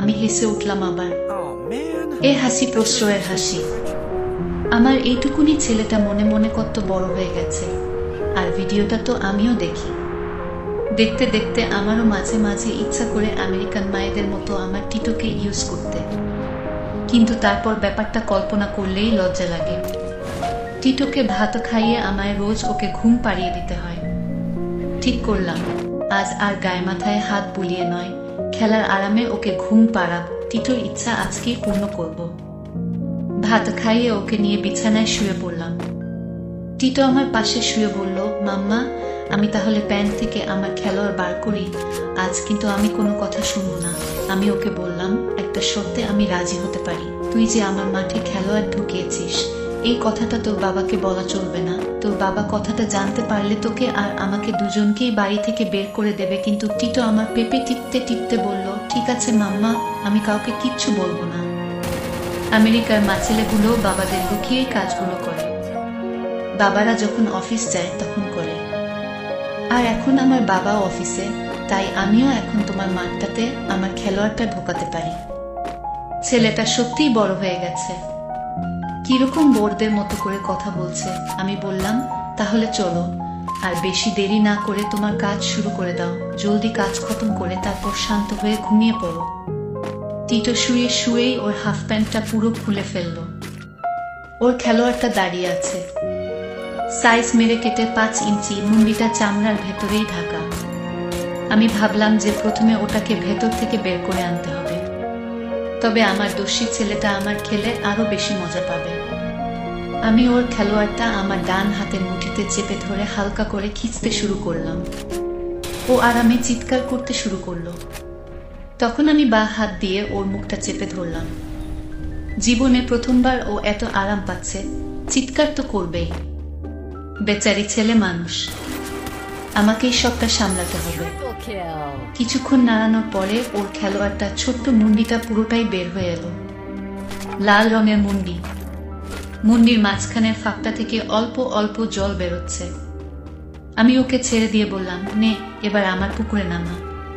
আমি হেসে উঠলাম আবার। এ হাসি প্রশ্রয়ের হাসি। আমার এইটুকুনি ছেলেটা মনে মনে কত বড় হয়ে গেছে। আর ভিডিওটা তো আমিও দেখি। দেখতে দেখতে আমারও মাঝে মাঝে ইচ্ছা করে আমেরিকান মায়েদের মতো আমার টিটোকে ইউজ করতে, কিন্তু তারপর ব্যাপারটা কল্পনা করলেই লজ্জা লাগে। টিটোকে ভাত খাইয়ে আমায় রোজ ওকে ঘুম পাড়িয়ে দিতে হয়। ঠিক করলাম, আজ আর গায়ে মাথায় হাত বুলিয়ে নয়, খেলার আরামে ওকে ঘুম পাড়াব। টিটোর ইচ্ছা আজকেই পূর্ণ করব। ভাত খাইয়ে ওকে নিয়ে বিছানায় শুয়ে পড়লাম। টিটো আমার পাশে শুয়ে বলল, মাম্মা আমি তাহলে প্যান্ট থেকে আমার খেলোয়াড় বার করি? আজ কিন্তু আমি কোনো কথা শুনবো না। আমি ওকে বললাম, একটা শর্তে আমি রাজি হতে পারি। তুই যে আমার মাঠে খেলোয়াড় ঢুকিয়েছিস, এই কথাটা তোর বাবাকে বলা চলবে না। তোর বাবা কথাটা জানতে পারলে তোকে আর আমাকে দুজনকেই বাড়ি থেকে বের করে দেবে। কিন্তু টিটো আমার পেপে টিপতে টিপতে বলল, ঠিক আছে মাম্মা, আমি কাউকে কিচ্ছু বলবো না। আমেরিকার মাছেলেগুলো বাবাদের লুকিয়েই কাজগুলো করে। বাবারা যখন অফিস যায় তখন করে। আর এখন আমার বাবাও অফিসে, তাই আমিও এখন তোমার মাঠটাতে আমার খেলোয়াড়টা ঢোকাতে পারি। ছেলেটা সত্যিই বড় হয়ে গেছে, কিরকম বোরদের মতো করে কথা বলছে। আমি বললাম, তাহলে চলো, আর বেশি দেরি না করে তোমার কাজ শুরু করে দাও। জলদি কাজ খতম করে তারপর শান্ত হয়ে ঘুমিয়ে পড়ো। টিটো শুয়ে শুয়েই ওর হাফ প্যান্টটা পুরো খুলে ফেলল। ওর খেলোয়াড়টা দাঁড়িয়ে আছে, সাইজ মেরে কেটে 5 ইঞ্চি, মুন্ডিটা চামড়ার ভেতরেই ঢাকা। আমি ভাবলাম যে প্রথমে ওটাকে ভেতর থেকে বের করে আনতে হবে, তবে আমার দোষী ছেলেটা আমার খেলে আরো বেশি মজা পাবে। আমি ওর খেলোয়াড়টা আমার ডান হাতের মুঠিতে চেপে ধরে হালকা করে খিঁচতে শুরু করলাম। ও আরামে চিৎকার করতে শুরু করলো। তখন আমি বাঁ হাত দিয়ে ওর মুখটা চেপে ধরলাম। জীবনে প্রথমবার ও এত আরাম পাচ্ছে, চিৎকার তো করবেই। বেচারি ছেলে মানুষ, আমাকেই সবটা সামলাতে হবে। কিছুক্ষণ নাড়ানোর পরে ওর খেলোয়াড়টা ছোট্ট মুন্ডিটা পুরোটাই বের হয়ে এলো। লাল রঙের মুন্ডি, মুন্ডির মাঝখানের ফাঁকটা থেকে অল্প অল্প জল বেরোচ্ছে। আমি ওকে ছেড়ে দিয়ে বললাম, নে এবার আমার পুকুরে নামা।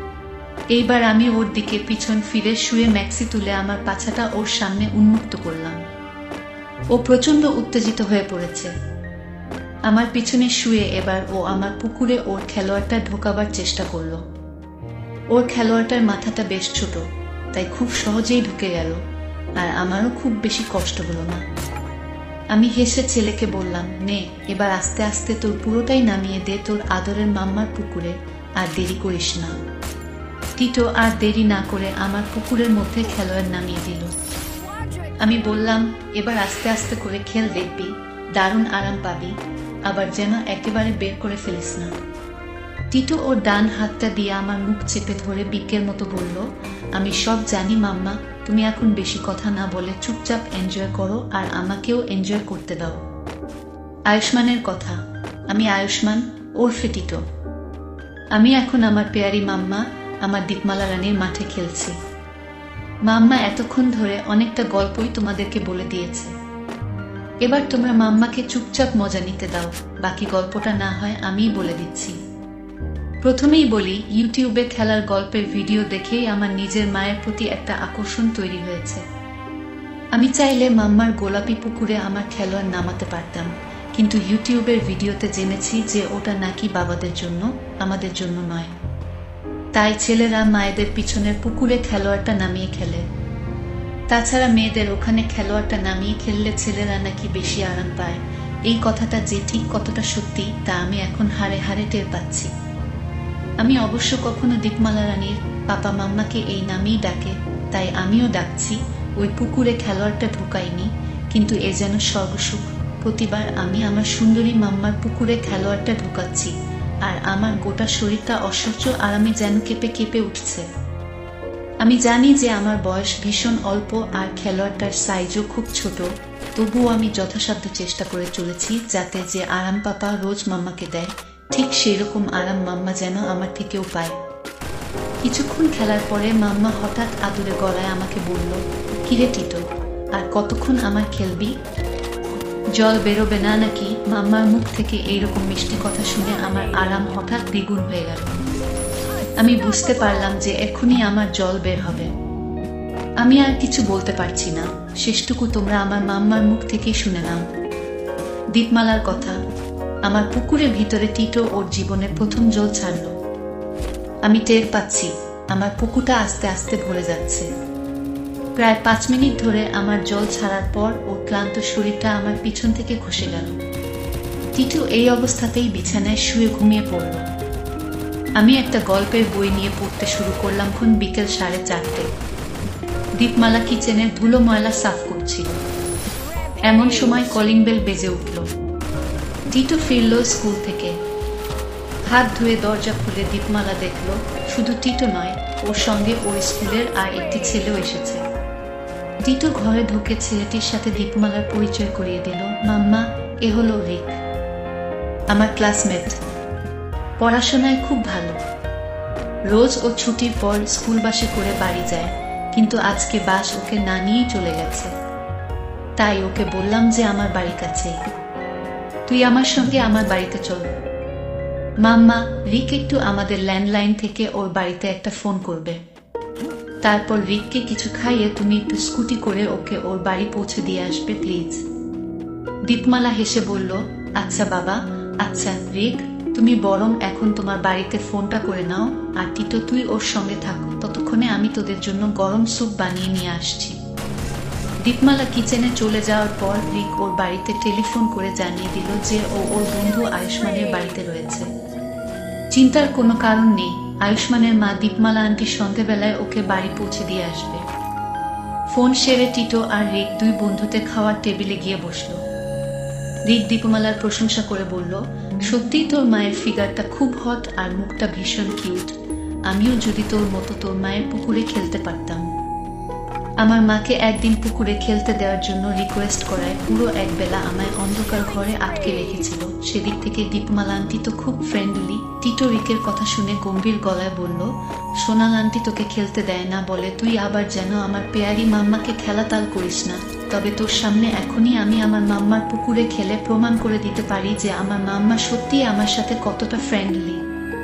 এইবার আমি ওর দিকে পিছন ফিরে শুয়ে ম্যাক্সি তুলে আমার পাছাটা ওর সামনে উন্মুক্ত করলাম। ও প্রচন্ড উত্তেজিত হয়ে পড়েছে। আমার পিছনে শুয়ে এবার ও আমার পুকুরে ওর খেলোয়াড়টা ঢোকাবার চেষ্টা করলো। ওর খেলোয়াড়টার মাথাটা বেশ ছোট, তাই খুব সহজেই ঢুকে গেল, আর আমারও খুব বেশি কষ্ট হলো না। আমি হেসে ছেলেকে বললাম, নে এবার আস্তে আস্তে তোর পুরোটাই নামিয়ে দে তোর আদরের মাম্মার পুকুরে, আর দেরি করিস না। টিটো আর দেরি না করে আমার পুকুরের মধ্যে খেলোয়াড় নামিয়ে দিল। আমি বললাম, এবার আস্তে আস্তে করে খেল, দেখবি দারুণ আরাম পাবি, আবার যেন একেবারে বের করে ফেলিস না। টিটো ওর ডান হাতটা দিয়ে আমার মুখ চেপে ধরে বিকের মতো বলল, আমি সব জানি মাম্মা, তুমি এখন বেশি কথা না বলে চুপচাপ এনজয় করো, আর আমাকেও এনজয় করতে দাও। আয়ুষ্মানের কথা, আমি আয়ুষ্মান ওরফে টিটো। আমি এখন আমার পেয়ারি মাম্মা, আমার দীপমালা রানীর মাঠে খেলছি। মাম্মা এতক্ষণ ধরে অনেকটা গল্পই তোমাদেরকে বলে দিয়েছে, এবার তোমরা মাম্মাকে চুপচাপ মজা নিতে দাও। বাকি গল্পটা না হয় আমিই বলে দিচ্ছি। প্রথমেই বলি, ইউটিউবে খেলার গল্পের ভিডিও দেখেই আমার নিজের মায়ের প্রতি একটা আকর্ষণ তৈরি হয়েছে। আমি চাইলে মাম্মার গোলাপি পুকুরে আমার খেলোয়াড় নামাতে পারতাম, কিন্তু ইউটিউবের ভিডিওতে জেনেছি যে ওটা নাকি বাবাদের জন্য, আমাদের জন্য নয়। তাই ছেলেরা মায়েদের পিছনের পুকুরে খেলোয়াড়টা নামিয়ে খেলে। তাছাড়া মেয়েদের ওখানে খেলোয়াড়টা নামিয়ে খেললে ছেলেরা নাকি বেশি আরাম পায়। এই কথাটা যে ঠিক কতটা সত্যি তা আমি এখন হাড়ে হাড়ে টের পাচ্ছি। আমি অবশ্য কখনো দীপমালা রানীর পাপা মাম্মাকে এই নামেই ডাকে, তাই আমিও ডাকছি। ওই পুকুরে খেলোয়াড়টা ঢুকাইনি, কিন্তু এ যেন স্বর্গসুখ। প্রতিবার আমি আমার সুন্দরী মাম্মার পুকুরে খেলোয়াড়টা ঢুকাচ্ছি, আর আমার গোটা শরীরটা অসহ্য আরামে যেন কেঁপে কেঁপে উঠছে। আমি জানি যে আমার বয়স ভীষণ অল্প আর খেলোয়াড়টার সাইজও খুব ছোট, তবুও আমি যথাসাধ্য চেষ্টা করে চলেছি যাতে যে আরাম পাপা রোজ মাম্মাকে দেয়, ঠিক সেই রকম আরাম মাম্মা যেন আমার থেকেও পায়। কিছুক্ষণ খেলার পরে মাম্মা হঠাৎ আদুরে গলায় আমাকে বলল, কিরে টিটো, আর কতক্ষণ আমার খেলবি? জল বেরোবে না নাকি? মাম্মার মুখ থেকে এইরকম মিষ্টি কথা শুনে আমার আরাম হঠাৎ দ্বিগুণ হয়ে গেল। আমি বুঝতে পারলাম যে এখনই আমার জল বের হবে। আমি আর কিছু বলতে পারছি না, শেষটুকু তোমরা আমার মাম্মার মুখ থেকেই শুনে নাও। দীপমালার কথা, আমার পুকুরের ভিতরে টিটো ওর জীবনের প্রথম জল ছাড়ল। আমি টের পাচ্ছি আমার পুকুরটা আস্তে আস্তে ভরে যাচ্ছে। প্রায় 5 মিনিট ধরে আমার জল ছাড়ার পর ওর ক্লান্ত শরীরটা আমার পিছন থেকে খসে গেল। টিটো এই অবস্থাতেই বিছানায় শুয়ে ঘুমিয়ে পড়ল। আমি একটা গল্পের বই নিয়ে পড়তে শুরু করলাম। বিকেল 4:30। দীপমালা কিচেনের ধুলো ময়লা সাফ করছিল। এমন সময় কলিং বেল বেজে উঠল। টিটো ফিরল স্কুল থেকে। হাত ধুয়ে দরজা খুলে দীপমালা দেখল শুধু টিটো নয়, ওর সঙ্গে ওর স্কুলের আর একটি ছেলেও এসেছে। টিটো ঘরে ঢুকে ছেলেটির সাথে দীপমালার পরিচয় করিয়ে দিল। মাম্মা, এ হলো রিক, আমার ক্লাসমেট। পড়াশোনায় খুব ভালো। রোজ ও ছুটির পর স্কুল বাসে করে বাড়ি যায়, কিন্তু আজকে বাস ওকে না নিয়েই চলে গেছে। তাই ওকে বললাম যে আমার বাড়ির কাছেই, তুই আমার সঙ্গে আমার বাড়িতে চল। মাম্মা, রিক একটু আমাদের ল্যান্ডলাইন থেকে ওর বাড়িতে একটা ফোন করবে। তারপর রিককে কিছু খাইয়ে তুমি একটু স্কুটি করে ওকে ওর বাড়ি পৌঁছে দিয়ে আসবে প্লিজ। দীপমালা হেসে বলল, আচ্ছা বাবা, আচ্ছা রিক, তুমি বরং এখন তোমার বাড়িতে ফোনটা করে নাও, আর টিটো তুই ওর সঙ্গে থাকো, ততক্ষণে আমি তোদের জন্য গরম স্যুপ বানিয়ে নিয়ে আসছি। দীপমালা কিচেনে চলে যাওয়ার পর রিক ওর বাড়িতে টেলিফোন করে জানিয়ে দিল যে ও ওর বন্ধু আয়ুষ্মানের বাড়িতে রয়েছে। চিন্তার কোনো কারণ নেই, আয়ুষ্মানের মা দীপমালা আন্টি সন্ধ্যাবেলায় ওকে বাড়ি পৌঁছে দিয়ে আসবে। ফোন সেরে টিটো আর রিক দুই বন্ধুতে খাওয়ার টেবিলে গিয়ে বসলো। রিক দীপমালার প্রশংসা করে বলল, সত্যিই তোর মায়ের ফিগারটা খুব হট আর মুখটা ভীষণ কিউট। আমিও যদি তোর মতো তোর মায়ের পুকুরে খেলতে পারতাম। আমার মাকে একদিন পুকুরে খেলতে দেওয়ার জন্য রিকোয়েস্ট করায় পুরো একবেলা আমায় অন্ধকার ঘরে আটকে রেখেছিল। সেদিক থেকে দীপমালা আন্টি তো খুব ফ্রেন্ডলি। টিটো রিকের কথা শুনে গম্ভীর গলায় বলল, সোনাল আন্টি তোকে খেলতে দেয় না বলে তুই আবার যেন আমার পেয়ারি মাম্মাকে খেলাতাল করিস না। তবে তোর সামনে এখনই আমি আমার মাম্মার পুকুরে খেলে প্রমাণ করে দিতে পারি যে আমার মাম্মা সত্যিই আমার সাথে কতটা ফ্রেন্ডলি।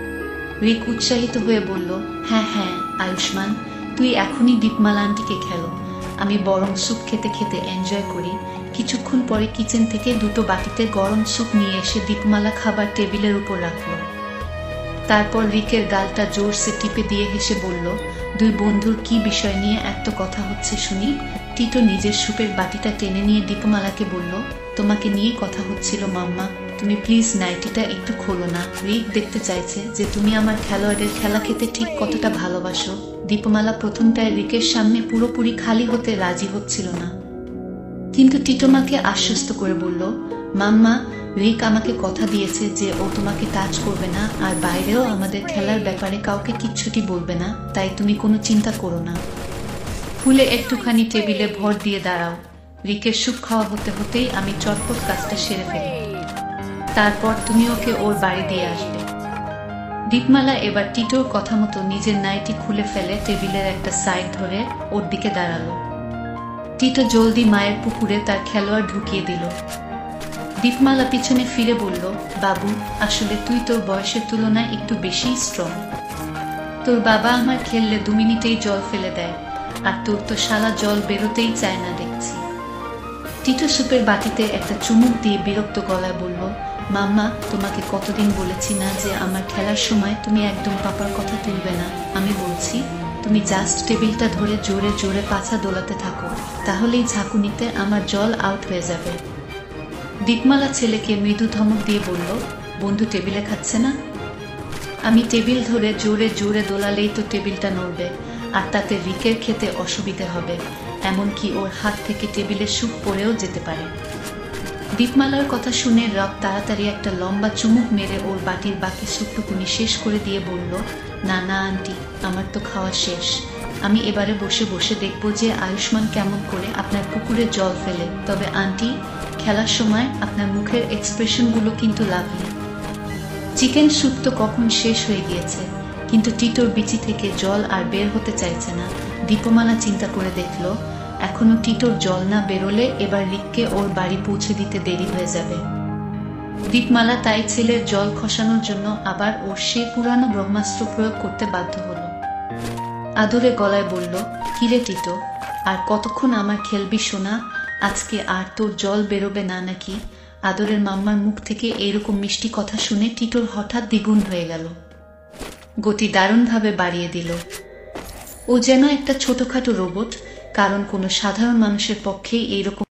রিক উৎসাহিত হয়ে বলল, হ্যাঁ হ্যাঁ আয়ুষ্মান, তুই এখনই দীপমালা আন্টিকে খেলো, আমি বরং স্যুপ খেতে খেতে এনজয় করি। কিছুক্ষণ পরে কিচেন থেকে 2টো বাটিতে গরম স্যুপ নিয়ে এসে দীপমালা খাবার টেবিলের উপর রাখল। তারপর রিকের গালটা জোরসে টিপে দিয়ে হেসে বলল, দুই বন্ধুর কি বিষয় নিয়ে এত কথা হচ্ছে শুনি। টিটো নিজের স্যুপের বাটিটা টেনে নিয়ে দীপমালাকে বলল, তোমাকে নিয়ে কথা হচ্ছিল মাম্মা, তুমি প্লিজ নাইটিটা একটু খোলো না। রিক দেখতে চাইছে যে তুমি আমার খেলোয়াড়ের খেলা খেতে ঠিক কতটা ভালোবাসো। দীপমালা প্রথমটায় রিকের সামনে পুরোপুরি খালি হতে রাজি হচ্ছিল না, কিন্তু টিটোমাকে আশ্বস্ত করে বলল, মাম্মা, রিক আমাকে কথা দিয়েছে যে ও তোমাকে টাচ করবে না, আর বাইরেও আমাদের খেলার ব্যাপারে কাউকে কিচ্ছুটি বলবে না, তাই তুমি কোনো চিন্তা করো না। ফুলে একটুখানি টেবিলে ভর দিয়ে দাঁড়াও। রিকের স্যুপ খাওয়া হতে হতেই আমি চটপট কাজটা সেরে ফেলি, তারপর তুমি ওকে ওর বাড়ি দিয়ে আসবে। দীপমালা এবার টিটোর কথা মতো নিজের নাইটি খুলে ফেলে টেবিলের একটা সাইড ধরে ওর দিকে দাঁড়ালো। টিটো জলদি মায়ের পুকুরে তার খেলোয়াড় ঢুকিয়ে দিল। দীপমালা পিছনে ফিরে বলল, বাবু, আসলে তুই তোর বয়সের তুলনায় একটু বেশি স্ট্রং। তোর বাবা আমার খেললে 2 মিনিটেই জল ফেলে দেয়, আর তোর তো শালা জল বেরোতেই চায় না দেখছি। টিটো স্যুপের বাটিতে একটা চুমুক দিয়ে বিরক্ত গলায় বলল, মাম্মা, তোমাকে কতদিন বলেছি না যে আমার খেলার সময় তুমি একদম পাপার কথা তুলবে না। আমি বলছি তুমি জাস্ট টেবিলটা ধরে জোরে জোরে পাছা দোলাতে থাকো, তাহলেই ঝাঁকুনিতে আমার জল আউট হয়ে যাবে। দীপমালা ছেলেকে মৃদু ধমক দিয়ে বলল, বন্ধু টেবিলে খাচ্ছে না? আমি টেবিল ধরে জোরে জোরে দোলালেই তো টেবিলটা নড়বে, আর তাতে রিকের খেতে অসুবিধে হবে, এমনকি ওর হাত থেকে টেবিলের স্যুপ পড়েও যেতে পারে। দীপমালার কথা শুনে রব তাড়াতাড়ি একটা লম্বা চুমুক মেরে ওর বাটির বাকি স্যুপটুকুনি শেষ করে দিয়ে বলল, না না আন্টি, আমার তো খাওয়া শেষ। আমি এবারে বসে বসে দেখব যে আয়ুষ্মান কেমন করে আপনার পুকুরে জল ফেলে। তবে আন্টি, খেলার সময় আপনার মুখের এক্সপ্রেশনগুলো কিন্তু লাভলি। চিকেন স্যুপ তো কখন শেষ হয়ে গিয়েছে, কিন্তু টিটোর বিচি থেকে জল আর বের হতে চাইছে না। দীপমালা চিন্তা করে দেখল, এখনো টিটোর জল না বেরোলে এবার রিককে ওর বাড়ি পৌঁছে দিতে দেরি হয়ে যাবে। দীপমালা তাই ছেলের জল খসানোর জন্য আবার ওর সেই পুরানো ব্রহ্মাস্ত্র প্রয়োগ করতে বাধ্য হলো। আদরে গলায় বলল, কিরে টিটো, আর কতক্ষণ আমার খেলবি সোনা, আজকে আর তোর জল বেরোবে না নাকি? আদরের মাম্মার মুখ থেকে এইরকম মিষ্টি কথা শুনে টিটোর হঠাৎ দ্বিগুণ হয়ে গেল, গতি দারুণভাবে বাড়িয়ে দিল। ও যেন একটা ছোটখাটো রোবট, কারণ কোনো সাধারণ মানুষের পক্ষেই এইরকম